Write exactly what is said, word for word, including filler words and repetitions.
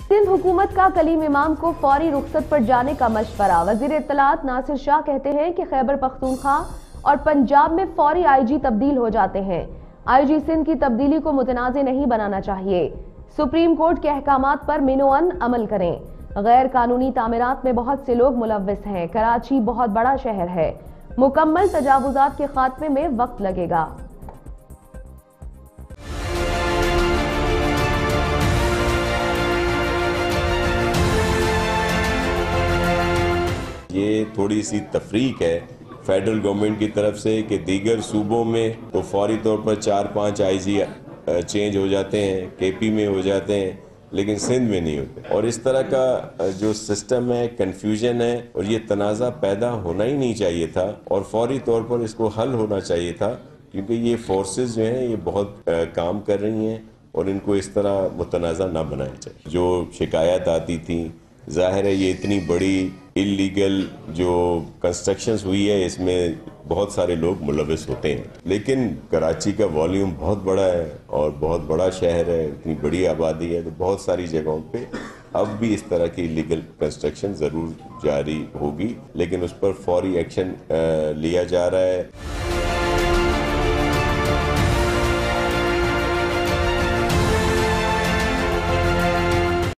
सिंध हुकूमत का कलीम इमाम को फौरी रुखसत पर जाने का मशवरा। वजीर इत्तलात नासिर शाह कहते हैं कि खैबर पख्तूनख्वा और पंजाब में फौरी आईजी तब्दील हो जाते हैं। आईजी सिंध की तब्दीली को मुतनाज़ नहीं बनाना चाहिए। सुप्रीम कोर्ट के अहकामात पर मिनोअन अमल करें। गैर कानूनी तामीरात में बहुत से लोग मुलव्विस हैं। कराची बहुत बड़ा शहर है, मुकम्मल तजावुजात के खात्मे में वक्त लगेगा। ये थोड़ी सी तफरीक है फेडरल गवर्नमेंट की तरफ से कि दीगर सूबों में तो फौरी तौर पर चार पांच आईजी चेंज हो जाते हैं, केपी में हो जाते हैं, लेकिन सिंध में नहीं होते। और इस तरह का जो सिस्टम है, कंफ्यूजन है, और ये तनाज़ा पैदा होना ही नहीं चाहिए था और फौरी तौर पर इसको हल होना चाहिए था, क्योंकि ये फोर्सेस जो हैं ये बहुत आ, काम कर रही हैं और इनको इस तरह मुतनाज़ा ना बनाया चाहिए। जो शिकायत आती थी, जाहिर है ये इतनी बड़ी इलीगल जो कंस्ट्रक्शंस हुई है इसमें बहुत सारे लोग मुलविस होते हैं, लेकिन कराची का वॉल्यूम बहुत बड़ा है और बहुत बड़ा शहर है, इतनी बड़ी आबादी है, तो बहुत सारी जगहों पे अब भी इस तरह की इलीगल कंस्ट्रक्शन ज़रूर जारी होगी, लेकिन उस पर फौरी एक्शन लिया जा रहा है।